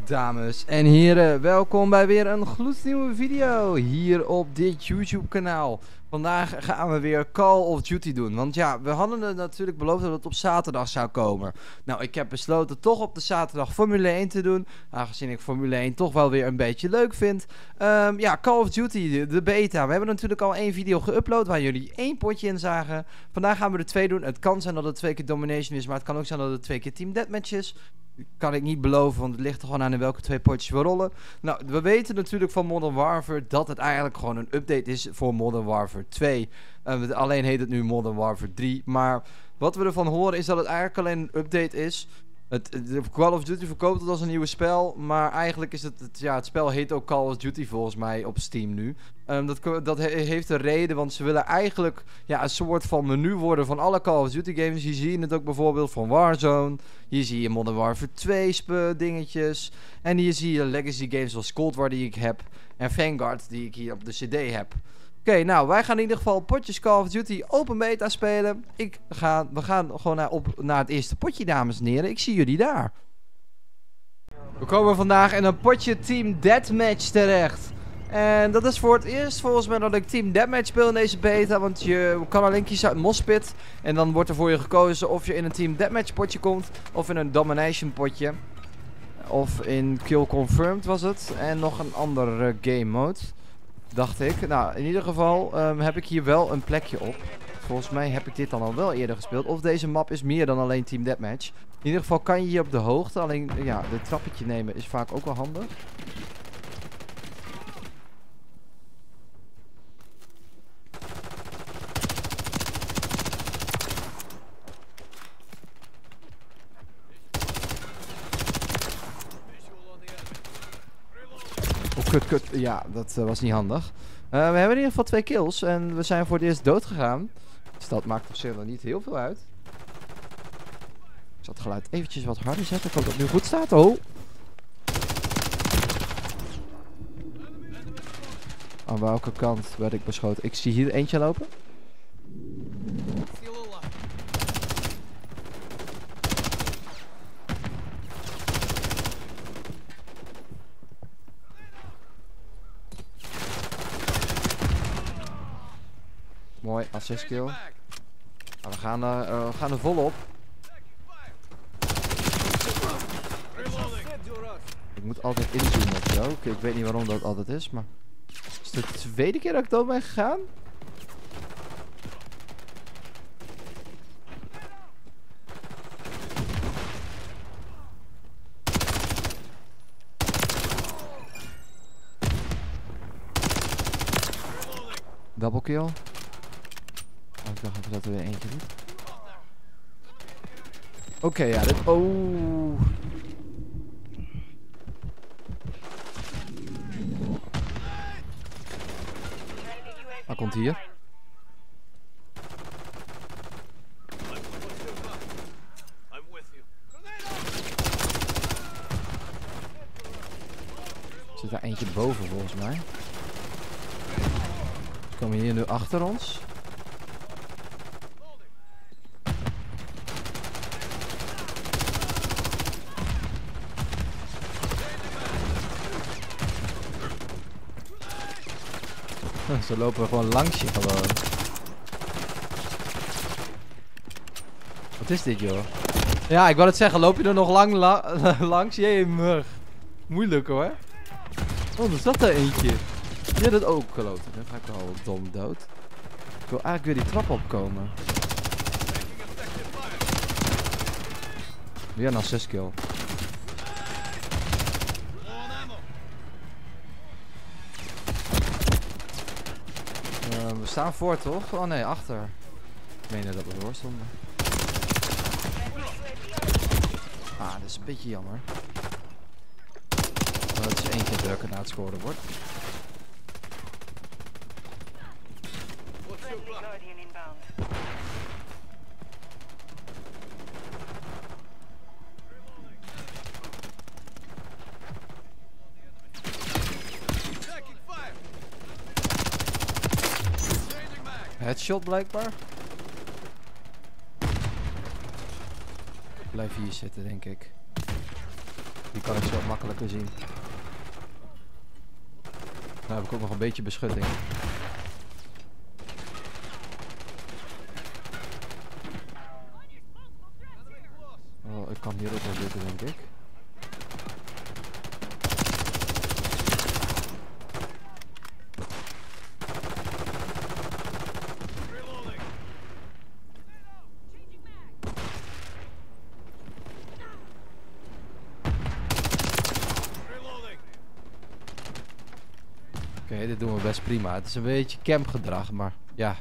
Dames en heren, welkom bij weer een gloednieuwe video hier op dit YouTube kanaal. Vandaag gaan we weer Call of Duty doen, want ja, we hadden het natuurlijk beloofd dat het op zaterdag zou komen. Nou, ik heb besloten toch op de zaterdag Formule 1 te doen, aangezien ik Formule 1 toch wel weer een beetje leuk vind. Ja, Call of Duty, de beta. We hebben natuurlijk al één video geüpload waar jullie één potje in zagen. Vandaag gaan we er twee doen. Het kan zijn dat het 2 keer Domination is, maar het kan ook zijn dat het 2 keer Team Deathmatch is. Kan ik niet beloven, want het ligt er gewoon aan in welke 2 potjes we rollen. Nou, we weten natuurlijk van Modern Warfare dat het eigenlijk gewoon een update is voor Modern Warfare 2. Alleen heet het nu Modern Warfare 3. Maar wat we ervan horen is dat het eigenlijk alleen een update is. Call of Duty verkoopt het als een nieuw spel, maar eigenlijk is het spel heet ook Call of Duty volgens mij op Steam nu. Dat heeft een reden, want ze willen eigenlijk een soort van menu worden van alle Call of Duty games. Hier zie je het ook bijvoorbeeld van Warzone. Hier zie je Modern Warfare 2 dingetjes. En hier zie je legacy games zoals Cold War die ik heb. En Vanguard die ik hier op de CD heb. Oké, nou, wij gaan in ieder geval potjes Call of Duty open beta spelen. We gaan gewoon naar het eerste potje, dames en heren. Ik zie jullie daar. We komen vandaag in een potje Team Deathmatch terecht. En dat is voor het eerst volgens mij dat ik Team Deathmatch speel in deze beta. Want je kan alleen kiezen uit Mospit. En dan wordt er voor je gekozen of je in een Team Deathmatch potje komt. Of in een Domination potje. Of in Kill Confirmed was het. En nog een andere game mode. Dacht ik. Nou, in ieder geval heb ik hier wel een plekje op. Volgens mij heb ik dit dan al wel eerder gespeeld. Of deze map is meer dan alleen Team Deathmatch. In ieder geval kan je hier op de hoogte. Alleen, ja, de trappetje nemen is vaak ook wel handig. Kut. Ja, dat was niet handig. We hebben in ieder geval 2 kills. En we zijn voor het eerst dood gegaan. Dus dat maakt op zich nog niet heel veel uit. Ik zal het geluid eventjes wat harder zetten. Ik hoop dat het nu goed staat. Oh. Aan welke kant werd ik beschoten? Ik zie hier eentje lopen. Mooi, assist kill. Nou, we gaan er volop. Ik moet altijd inzoomen of zo. Ik weet niet waarom dat altijd is, maar... Is het de tweede keer dat ik dood ben gegaan? Double kill. Oh, ik dacht even dat er weer eentje doet. Oké, ja, dit... Oh. Hij komt hier. Er zit daar eentje boven volgens mij. Ze komen hier nu achter ons. Ze lopen gewoon langs je gewoon. Wat is dit, joh? Ja, ik wou het zeggen, loop je er nog langs? Jee, mug. Moeilijk hoor. Oh, er zat er eentje. Ja, dat ook gelopen. Dan ga ik wel dom dood. Ik wil eigenlijk weer die trap opkomen. Weer een assist kill. We staan voor, toch? Oh nee, achter. Ik meende dat we voor stonden. Ah, dat is een beetje jammer. Maar dat is 1 keer drukken na het scoren wordt. Headshot blijkbaar. Ik blijf hier zitten, denk ik. Die kan ik zo makkelijker zien. Nou heb ik ook nog een beetje beschutting. Oh, ik kan hier ook wel zitten, denk ik. Oké, dit doen we best prima. Het is een beetje campgedrag, maar ja.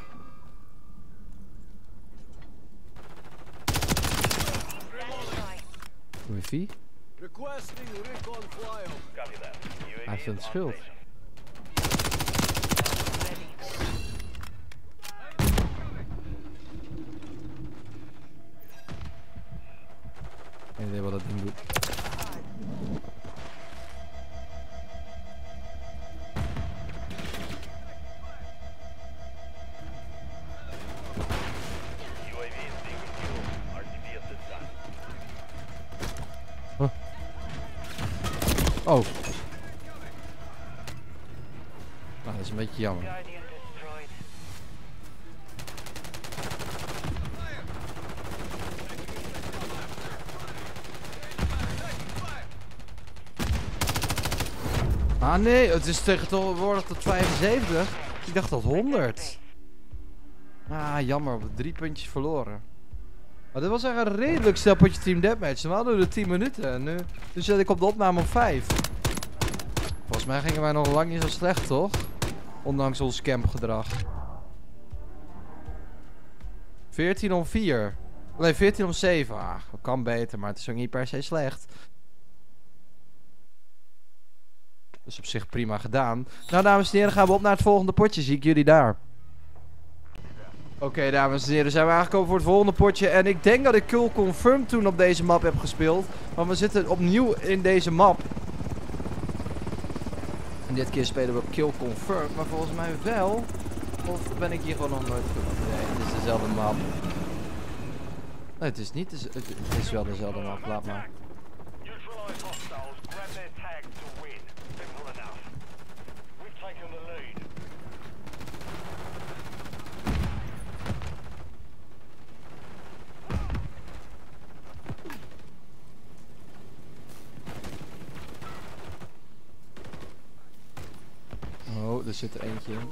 Wifi? Hij heeft een schild. Geen idee wat dat ding doet. Huh. Oh. Nou, dat is een beetje jammer. Ah nee, het is tegenwoordig tot 75. Ik dacht dat 100. Ah, jammer. 3 puntjes verloren. Maar dit was echt een redelijk snel potje Team Deathmatch. Normaal hadden we 10 minuten. En nu zet ik op de opname op 5. Volgens mij gingen wij nog lang niet zo slecht, toch? Ondanks ons campgedrag. 14 om 4. Nee, 14 om 7. Ah, kan beter, maar het is ook niet per se slecht. Dus op zich prima gedaan. Nou, dames en heren, gaan we op naar het volgende potje. Zie ik jullie daar. Oké, dames en heren, zijn we aangekomen voor het volgende potje. En ik denk dat ik Kill Confirmed toen op deze map heb gespeeld. Want we zitten opnieuw in deze map. En dit keer spelen we Kill Confirmed. Maar volgens mij wel. Of ben ik hier gewoon nog nooit geweest? Nee, het is dezelfde map. Nee, het is niet. Het is wel dezelfde map. Laat maar. Oh, er zit er eentje in.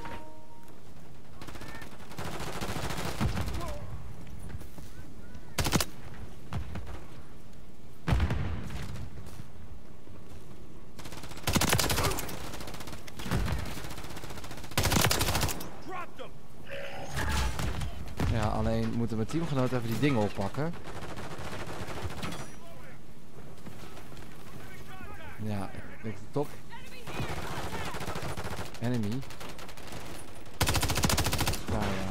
Ja, alleen moeten mijn teamgenoot even die dingen oppakken. Ja, ligt het top. Enemy. Daar ja.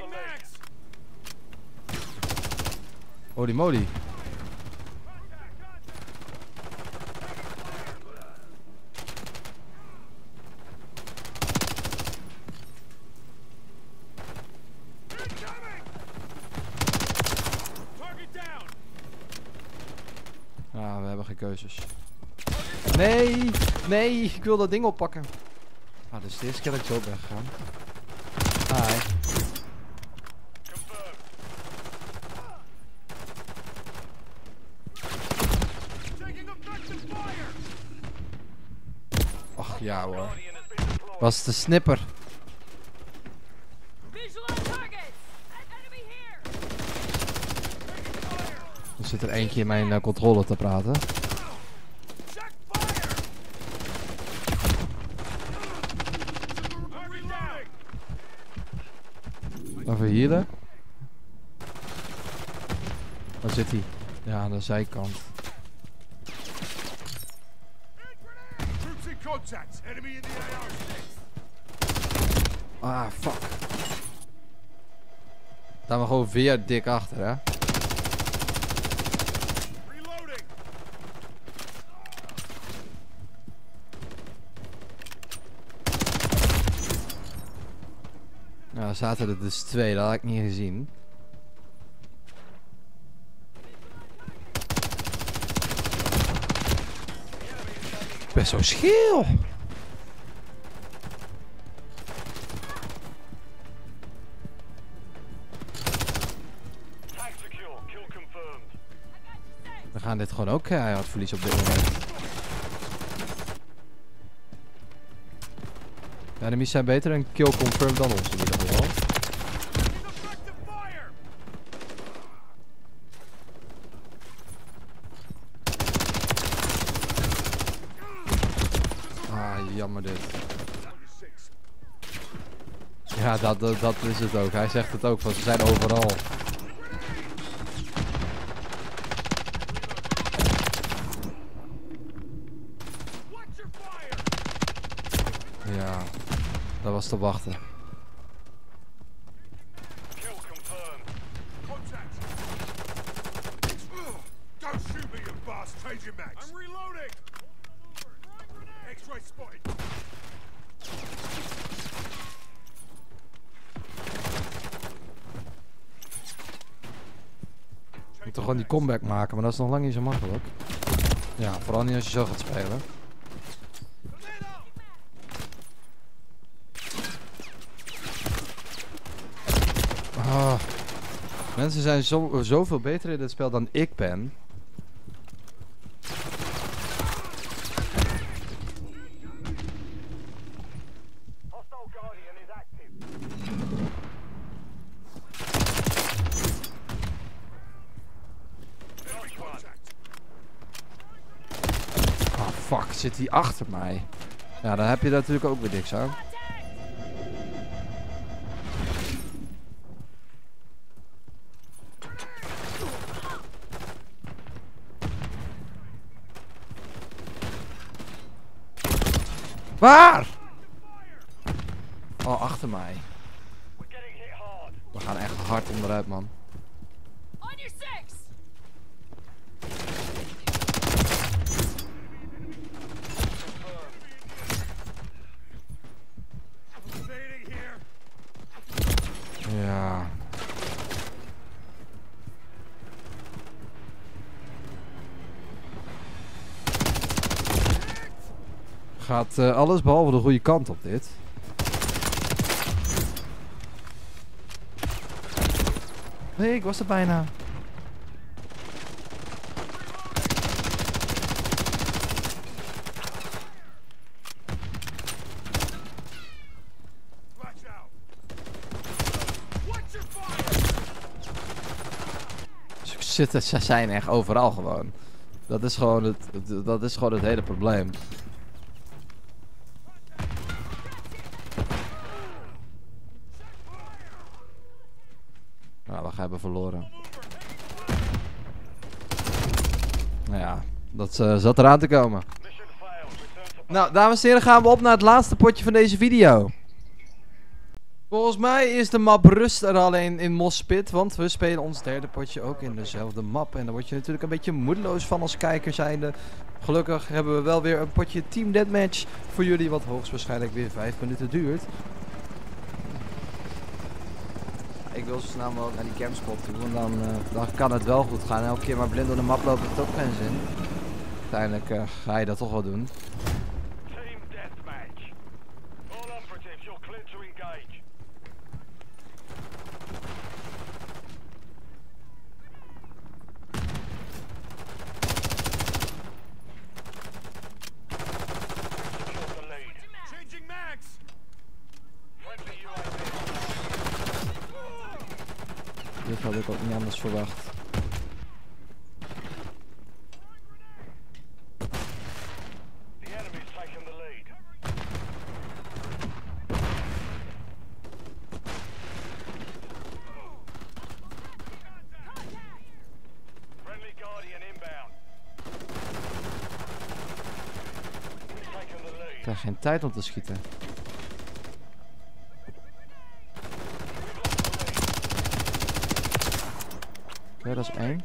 Holy moly. Ah, we hebben geen keuzes. Nee, nee, ik wil dat ding oppakken. Ah, dus de eerste keer dat ik zo ben gegaan. Hi. Ach ja hoor. Was de snipper. Er zit er eentje in mijn controle te praten. Over hier. Waar zit hij? Ja, aan de zijkant. Ah, fuck. Staan we gewoon weer dik achter, hè? Nou, zaten er dus 2, dat had ik niet gezien. best zo scheel. We gaan dit gewoon ook keihard verliezen op dit moment. De enemies zijn beter en kill confirmed dan ons in ieder geval. Ah, jammer dit. Ja, dat is het ook. Hij zegt het ook, van ze zijn overal. Ja, dat was te wachten. We moeten gewoon die comeback maken, maar dat is nog lang niet zo makkelijk. Ja, vooral niet als je zo gaat spelen. Oh. Mensen zijn zoveel beter in dit spel dan ik ben. Oh fuck, zit hij achter mij? Ja, dan heb je natuurlijk ook weer niks aan. Waar? Oh, achter mij. We gaan echt hard onderuit, man. Ja. Gaat alles behalve de goede kant op dit. Nee, ik was er bijna. Ze zijn echt overal gewoon. Dat is gewoon het hele probleem. Nou, we hebben verloren. Nou ja, dat zat eraan te komen. Nou, dames en heren, gaan we op naar het laatste potje van deze video. Volgens mij is de map rust er alleen in Mospit, want we spelen ons derde potje ook in dezelfde map. En daar word je natuurlijk een beetje moedeloos van als kijker zijnde. Gelukkig hebben we wel weer een potje Team Deathmatch voor jullie, wat hoogstwaarschijnlijk weer 5 minuten duurt. Ik wil zo snel mogelijk naar die campspot toe, want dan kan het wel goed gaan. Elke keer maar blind door de map lopen heeft ook geen zin. Uiteindelijk ga je dat toch wel doen. Team Deathmatch. All operatives, you're clear to engage. Secure the lead. Changing mags. Friendly UAV. Dit had ik ook niet anders verwacht. The enemy's taken the lead. Friendly Guardian inbound. Taken the lead. Ik krijg geen tijd om te schieten. Oké, dat is 1.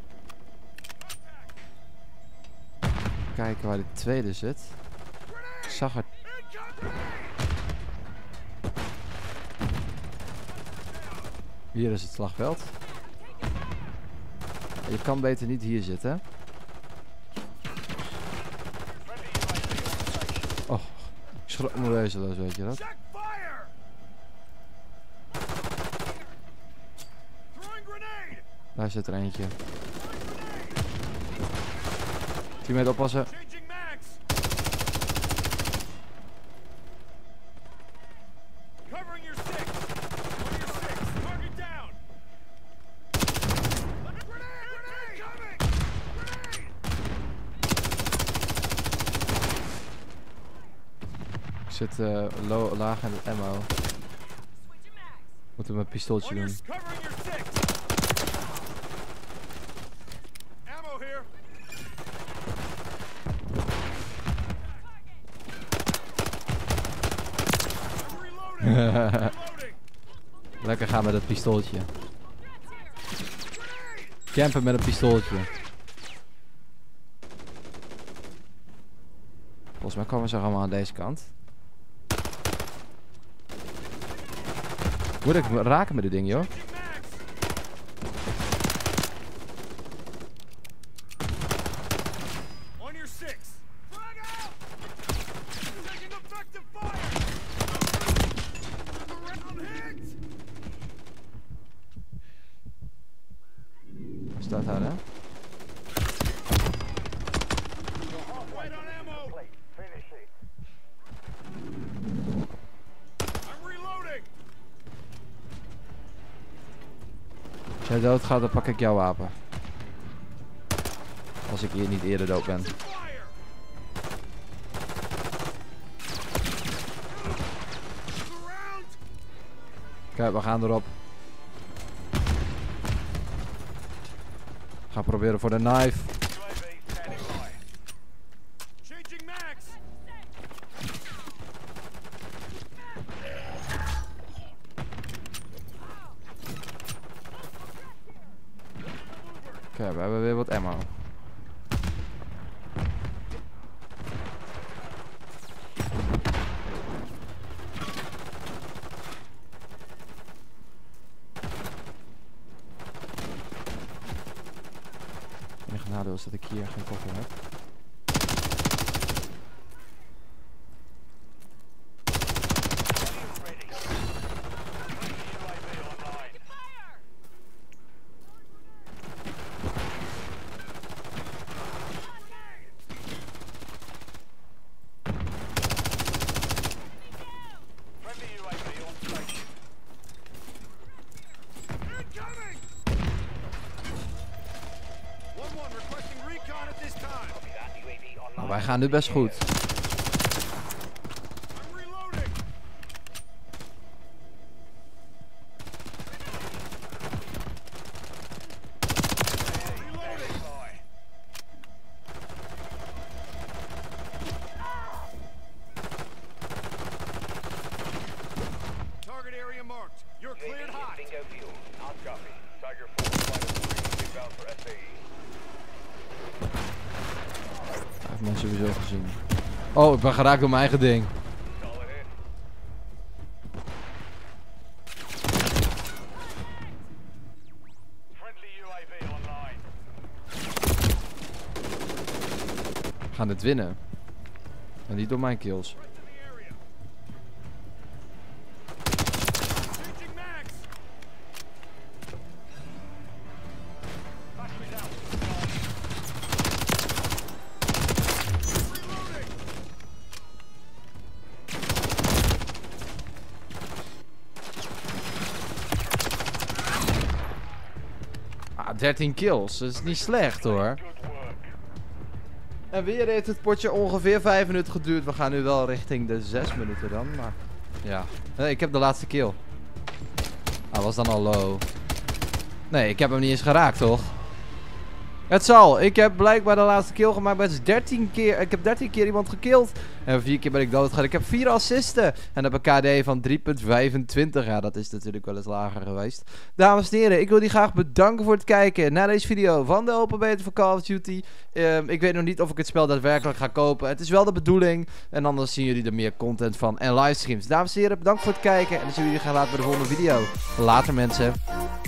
Kijken waar die tweede zit. Ik zag het. Hier is het slagveld. Je kan beter niet hier zitten. Schroom wezenloos, weet je dat? Check fire! Throwing grenade! Daar zit er eentje. 10 meter oppassen. Changing mags! Covering your six! On your six! Target down! Grenade! Grenade! Coming! Grenade! Ik zit laag in het ammo. Moeten we mijn pistooltje On your doen. covering your six! Ammo here! I'm reloading! Reloading! Lekker gaan met het pistooltje. Campen met een pistooltje. Volgens mij komen ze allemaal aan deze kant. Moet ik raken met dit ding, joh? Changing mags! On your six! Frag out! Taking effective fire! I'm hit! Staat daar, hè? Right on ammo! Finish it! I'm reloading! Als jij dood gaat, dan pak ik jouw wapen. Als ik hier niet eerder dood ben. Fire! Around! Kijk, we gaan erop. Ga proberen voor de knife. Changing mags! Kijk, we hebben weer wat ammo. Het enige nadeel is dat ik hier geen koffer heb. Incoming! 1-1 requesting recon at this time. Nou, wij gaan nu best goed. I'm reloading! Reloading! Target area marked. You're cleared hot. Bingo fuel. Hot copy. Tiger 4, Vital 3, inbound for SAE. Hij heeft mij sowieso gezien. Oh, ik ben geraakt door mijn eigen ding. Call it in. Friendly UAV online. We gaan dit winnen. En niet door mijn kills. Right to the area. Changing mags. Batteries out. Reloading. Ah, 13 kills. Dat is niet slecht, hoor. Good work. En weer heeft het potje ongeveer 5 minuten geduurd. We gaan nu wel richting de 6 minuten dan, maar... Ja. Nee, ik heb de laatste kill. Hij was dan al low. Nee, ik heb hem niet eens geraakt, toch? Het zal. Ik heb blijkbaar de laatste kill gemaakt. Maar het is 13 keer. Ik heb 13 keer iemand gekilld. En 4 keer ben ik doodgegaan. Ik heb 4 assisten. En heb een KD van 3.25. Ja, dat is natuurlijk wel eens lager geweest. Dames en heren, ik wil jullie graag bedanken voor het kijken naar deze video van de open beta van Call of Duty. Ik weet nog niet of ik het spel daadwerkelijk ga kopen. Het is wel de bedoeling. En anders zien jullie er meer content van en livestreams. Dames en heren, bedankt voor het kijken. En dan zien we jullie graag later bij de volgende video. Later, mensen.